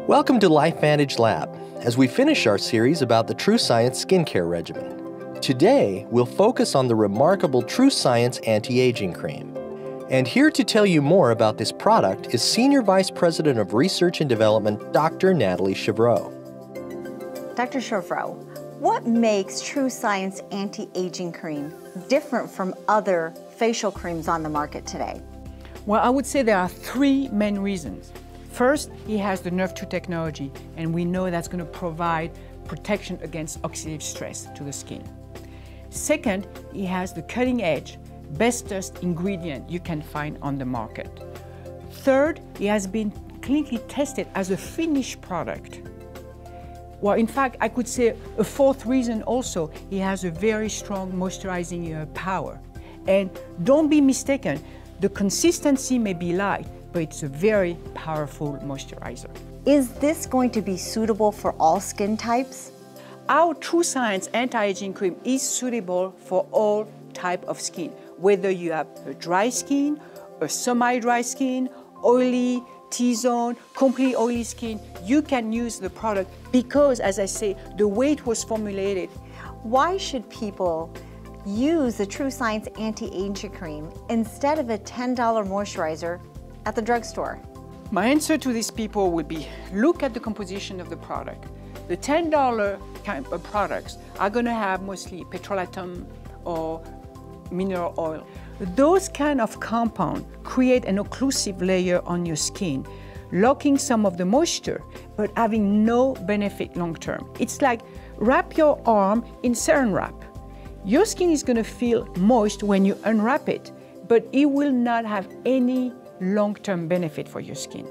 Welcome to LifeVantage Lab, as we finish our series about the TrueScience skincare regimen. Today, we'll focus on the remarkable TrueScience Anti-Aging Cream. And here to tell you more about this product is Senior Vice President of Research and Development, Dr. Natalie Chevreau. Dr. Chevreau, what makes TrueScience Anti-Aging Cream different from other facial creams on the market today? Well, I would say there are three main reasons. First, it has the Nrf2 technology, and we know that's going to provide protection against oxidative stress to the skin. Second, it has the cutting-edge, bestest ingredient you can find on the market. Third, it has been clinically tested as a finished product. Well, in fact, I could say a fourth reason also, it has a very strong moisturizing power. And don't be mistaken, the consistency may be light, but it's a very powerful moisturizer. Is this going to be suitable for all skin types? Our TrueScience Anti-Aging Cream is suitable for all types of skin, whether you have a dry skin, a semi-dry skin, oily, T-zone, completely oily skin, you can use the product because, as I say, the way it was formulated. Why should people use the TrueScience Anti-Aging Cream instead of a $10 moisturizer at the drugstore? My answer to these people would be, look at the composition of the product. The $10 kind of products are going to have mostly petrolatum or mineral oil. Those kind of compounds create an occlusive layer on your skin, locking some of the moisture, but having no benefit long term. It's like wrap your arm in saran wrap. Your skin is going to feel moist when you unwrap it, but it will not have any long-term benefit for your skin.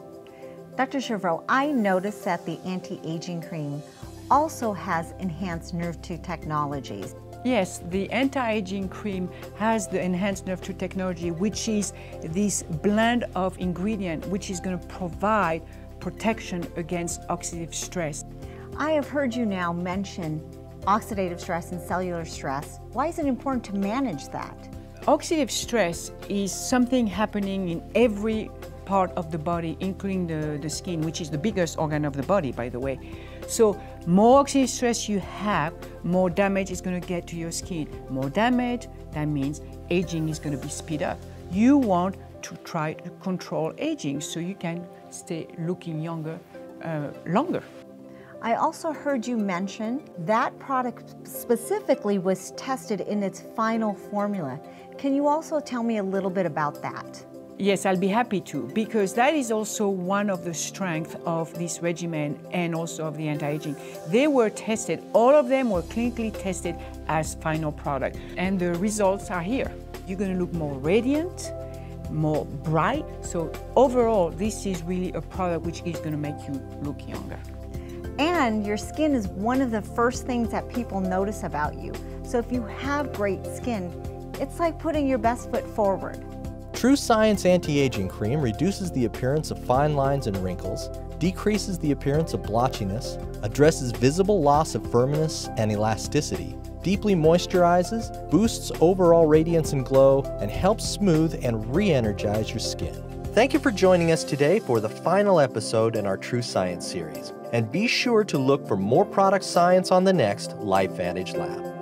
Dr. Chevreau, I noticed that the anti-aging cream also has enhanced Nrf2 technologies. Yes, the anti-aging cream has the enhanced Nrf2 technology, which is this blend of ingredients which is going to provide protection against oxidative stress. I have heard you now mention oxidative stress and cellular stress. Why is it important to manage that? Oxidative stress is something happening in every part of the body, including the skin, which is the biggest organ of the body, by the way. So more oxidative stress you have, more damage is going to get to your skin. More damage, that means aging is going to be speed up. You want to try to control aging so you can stay looking younger longer. I also heard you mention that product specifically was tested in its final formula. Can you also tell me a little bit about that? Yes, I'll be happy to, because that is also one of the strengths of this regimen and also of the anti-aging. They were tested, all of them were clinically tested as final product, and the results are here. You're going to look more radiant, more bright, so overall this is really a product which is going to make you look younger. And your skin is one of the first things that people notice about you. So if you have great skin, it's like putting your best foot forward. TrueScience Anti-Aging Cream reduces the appearance of fine lines and wrinkles, decreases the appearance of blotchiness, addresses visible loss of firmness and elasticity, deeply moisturizes, boosts overall radiance and glow, and helps smooth and re-energize your skin. Thank you for joining us today for the final episode in our TrueScience series. And be sure to look for more product science on the next LifeVantage Lab.